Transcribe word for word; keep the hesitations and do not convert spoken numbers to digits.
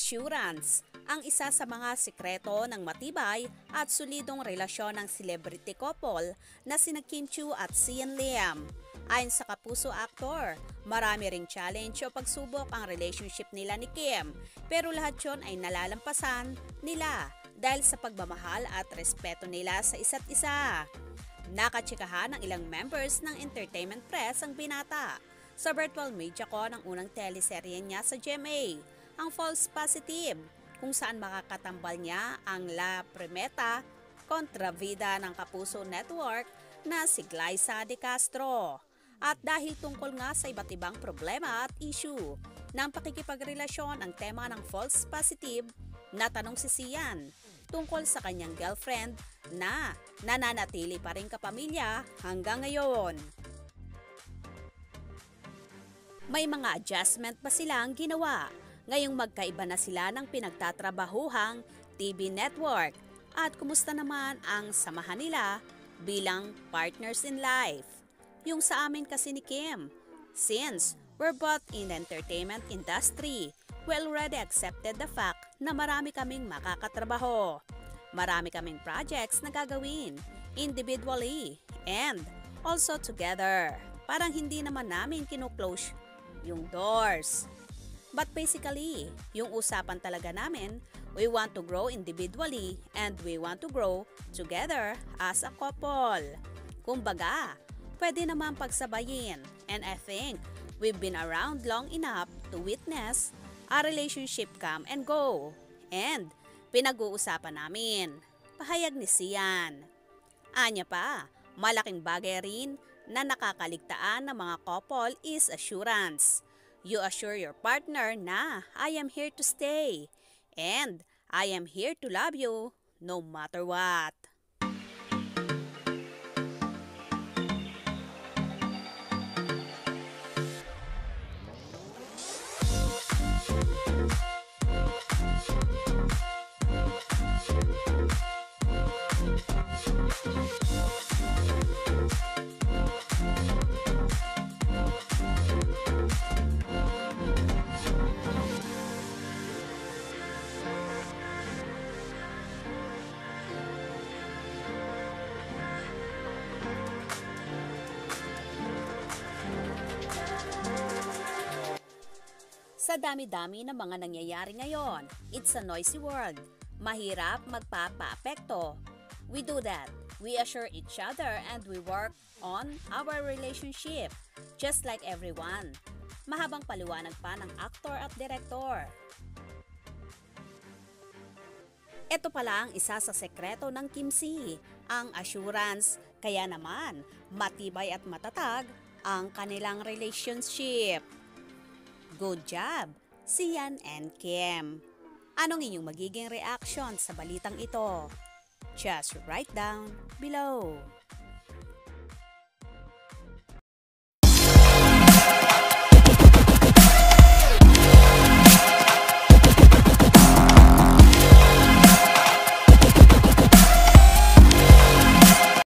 Assurance, ang isa sa mga sikreto ng matibay at solidong relasyon ng celebrity couple na sina Kim Chiu at Sian Liam. Ayon sa Kapuso actor, marami ring challenge o pagsubok ang relationship nila ni Kim, pero lahat yon ay nalalampasan nila dahil sa pagmamahal at respeto nila sa isa't isa. Nakatsikahan ng ilang members ng entertainment press ang binata sa virtual media ko ng unang teleserye niya sa G M A, ang False Positive, kung saan makakatambal niya ang La Primeta kontrabida ng Kapuso Network na si Glyza De Castro. At dahil tungkol nga sa iba't ibang problema at issue ng pakikipagrelasyon ang tema ng False Positive, natanong si Sian tungkol sa kanyang girlfriend na nananatili pa rin kapamilya hanggang ngayon. May mga adjustment pa silang ginawa ngayong magkaiba na sila ng pinagtatrabahuhang T V network, at kumusta naman ang samahan nila bilang partners in life. Yung sa amin kasi ni Kim, since we're both in the entertainment industry, we already accepted the fact na marami kaming makakatrabaho. Marami kaming projects na gagawin individually and also together. Parang hindi naman namin kinuklose yung doors. But basically, yung usapan talaga namin, we want to grow individually and we want to grow together as a couple. Kumbaga, pwede naman pagsabayin, and I think we've been around long enough to witness a relationship come and go. And pinag-uusapan namin, pahayag ni Sian. Anya pa, malaking bagay rin na nakakaligtaan ng mga couple is assurance. You assure your partner na I am here to stay and I am here to love you no matter what. Sa dami-dami ng mga nangyayari ngayon, it's a noisy world. Mahirap magpapa-apekto. We do that. We assure each other and we work on our relationship, just like everyone. Mahabang paliwanag pa ng aktor at direktor. Ito pala ang isa sa sekreto ng Kim C, ang assurance. Kaya naman, matibay at matatag ang kanilang relationship. Good job, Sian and Kim. Anong inyong magiging reaction sa balitang ito? Just write down below.